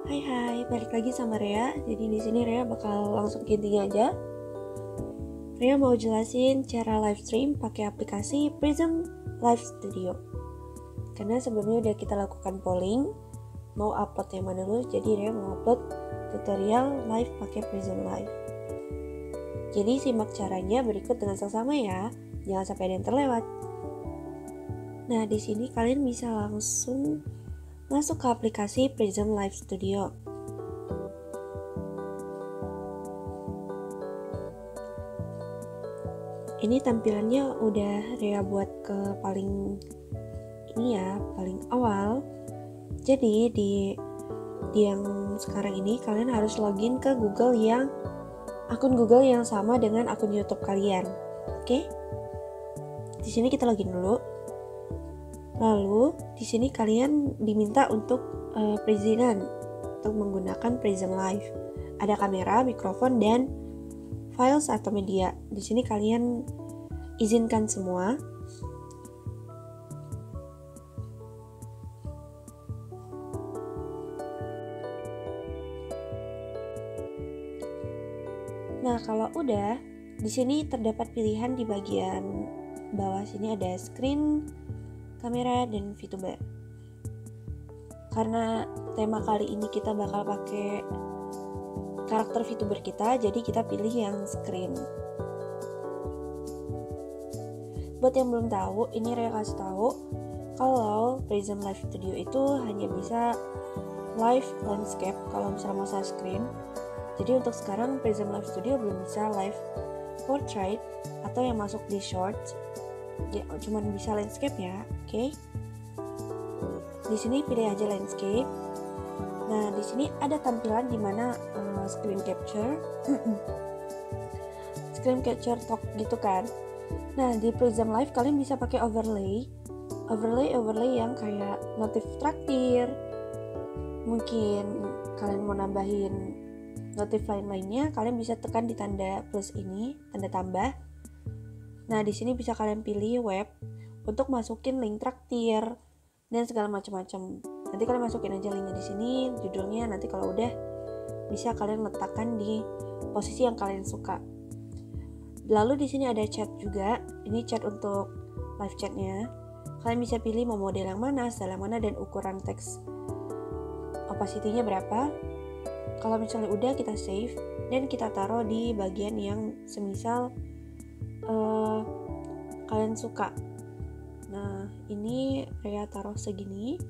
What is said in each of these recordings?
Hai, balik lagi sama Rea. Jadi di sini Rea bakal langsung ke intinya aja. Rea mau jelasin cara live stream pakai aplikasi Prism Live Studio. Karena sebelumnya udah kita lakukan polling, mau upload yang mana dulu. Jadi Rea mau upload tutorial live pakai Prism Live. Jadi simak caranya berikut dengan seksama ya. Jangan sampai ada yang terlewat. Nah, di sini kalian bisa langsung masuk ke aplikasi Prism Live Studio. Ini tampilannya udah Rea buat ke paling awal. Jadi di yang sekarang ini kalian harus login ke akun Google yang sama dengan akun YouTube kalian. Oke? Di sini kita login dulu. Lalu di sini kalian diminta untuk perizinan untuk menggunakan Prism Live. Ada kamera, mikrofon, dan files atau media. Di sini kalian izinkan semua. Nah, kalau udah, di sini terdapat pilihan di bagian bawah sini ada screen, kamera, dan VTuber. Karena tema kali ini kita bakal pakai karakter VTuber kita, jadi kita pilih yang screen. Buat yang belum tahu, ini Rea kasih tahu kalau Prism Live Studio itu hanya bisa live landscape kalau misalnya mau screen. Jadi untuk sekarang Prism Live Studio belum bisa live portrait atau yang masuk di shorts. Ya, cuma bisa landscape ya, oke? Di sini pilih aja landscape. Nah, di sini ada tampilan di mana screen capture, screen capture talk gitu kan. Nah, di Prism Live kalian bisa pakai overlay yang kayak notif traktir. Mungkin kalian mau nambahin notif lainnya, kalian bisa tekan di tanda plus ini, tanda tambah. Nah, di sini bisa kalian pilih web untuk masukin link traktir dan segala macam-macam. Nanti kalian masukin aja linknya di sini, judulnya. Nanti kalau udah bisa kalian letakkan di posisi yang kalian suka. Lalu di sini ada chat juga. Ini chat untuk live chatnya. Kalian bisa pilih mau model yang mana, style yang mana, dan ukuran teks opacity-nya berapa. Kalau misalnya udah, kita save dan kita taruh di bagian yang semisal kalian suka. Nah, ini Rea taruh segini.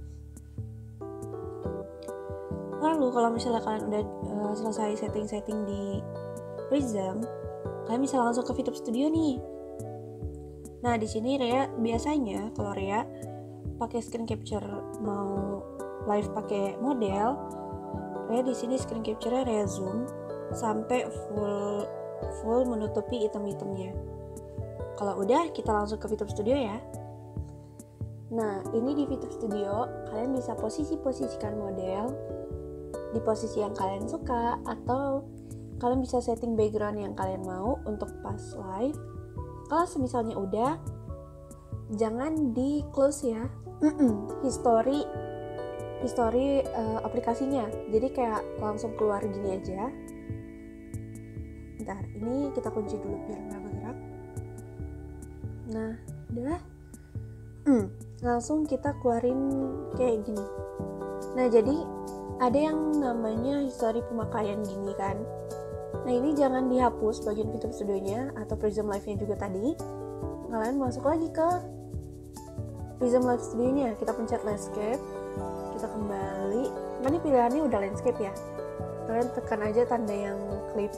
Lalu kalau misalnya kalian udah selesai setting-setting di Prism, kalian bisa langsung ke VTube Studio nih. Nah, di sini Rea biasanya kalau Rea pakai screen capture mau live pakai model, Rea di sini screen capture-nya Rea zoom sampai full menutupi item-itemnya. Kalau udah, kita langsung ke VTube Studio ya. Nah, ini di VTube Studio kalian bisa posisikan model di posisi yang kalian suka, atau kalian bisa setting background yang kalian mau untuk pas live. Kalau misalnya udah, jangan di close ya. history aplikasinya, jadi kayak langsung keluar gini aja. Bentar, ini kita kunci dulu biar nggak bergerak. Nah, udah langsung kita keluarin kayak gini. Nah, jadi ada yang namanya history pemakaian gini kan. Nah, ini jangan dihapus bagian VTube Studio-nya atau Prism Live-nya juga tadi. Kalian masuk lagi ke Prism Live Studio-nya, kita pencet landscape, kita kembali. Nah, ini pilihannya udah landscape ya. Kalian tekan aja tanda yang klip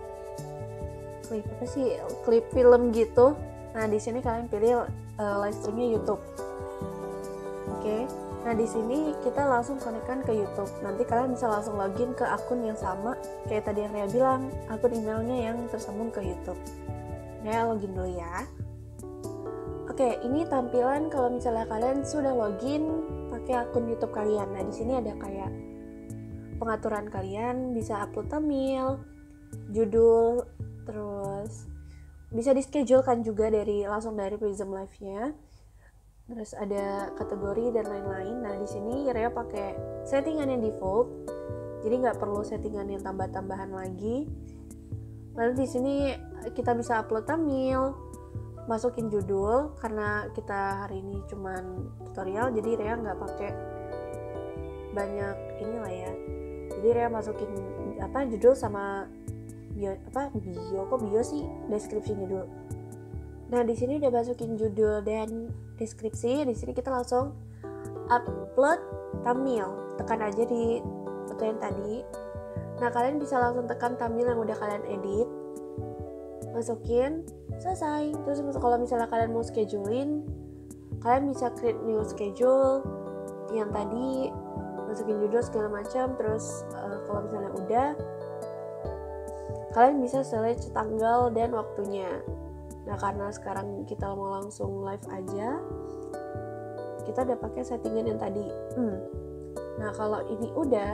film gitu. Nah, di sini kalian pilih live streamnya YouTube. Oke. Nah, di sini kita langsung konekkan ke YouTube. Nanti kalian bisa langsung login ke akun yang sama kayak tadi yang Rea bilang, akun emailnya yang tersambung ke YouTube. Rea login dulu ya. Oke, ini tampilan kalau misalnya kalian sudah login pakai akun YouTube kalian. Nah, di sini ada kayak pengaturan kalian, bisa upload thumbnail, judul, terus bisa di-schedulekan juga langsung dari Prism Live-nya. terus ada kategori dan lain-lain. Nah di sini Rea pakai settingan yang default, jadi nggak perlu settingan yang tambah-tambahan lagi. Lalu di sini kita bisa upload thumbnail, masukin judul, karena kita hari ini cuman tutorial jadi Rea nggak pakai banyak inilah ya. Jadi Rea masukin judul sama bio sih, deskripsinya dulu. Nah di sini udah masukin judul dan deskripsi. Di sini kita langsung upload thumbnail. Tekan aja di foto yang tadi. Nah kalian bisa langsung tekan thumbnail yang udah kalian edit, masukin, selesai. Terus kalau misalnya kalian mau schedulein, kalian bisa create new schedule yang tadi, masukin judul segala macam. Terus kalau misalnya udah, kalian bisa select tanggal dan waktunya. Nah karena sekarang kita mau langsung live aja, kita udah pakai settingan yang tadi. Nah kalau ini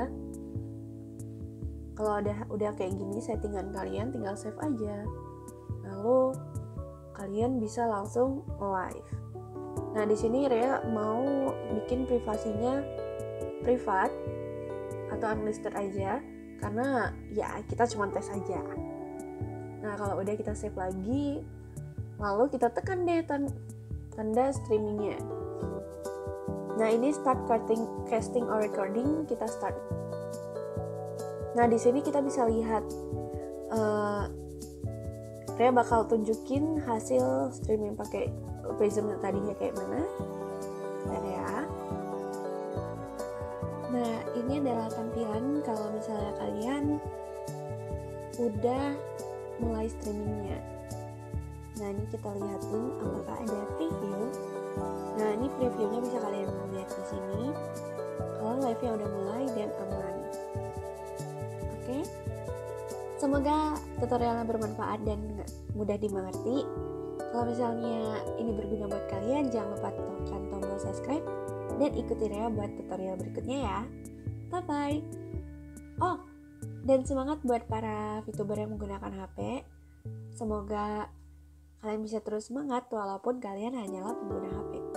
kalau udah kayak gini settingan kalian, tinggal save aja. Lalu kalian bisa langsung live. Nah di sini Rea mau bikin privasinya privat atau unlisted aja, karena ya kita cuma tes aja. Nah kalau udah kita save lagi, lalu kita tekan deh tanda streamingnya. Nah ini start casting or recording, kita start. Nah di sini kita bisa lihat Rea bakal tunjukin hasil streaming pakai Prism tadinya kayak mana. Ya. Nah ini adalah tampilan kalau misalnya kalian udah mulai streamingnya. Nah ini kita lihatin apakah ada preview. Nah ini previewnya bisa kalian lihat di sini kalau live-nya udah mulai dan aman. Oke. Semoga tutorialnya bermanfaat dan mudah dimengerti. Kalau misalnya ini berguna buat kalian, jangan lupa tekan tombol subscribe dan ikuti Rea buat tutorial berikutnya ya. Bye bye. Oh, dan semangat buat para VTuber yang menggunakan HP. Semoga kalian bisa terus semangat walaupun kalian hanyalah pengguna HP.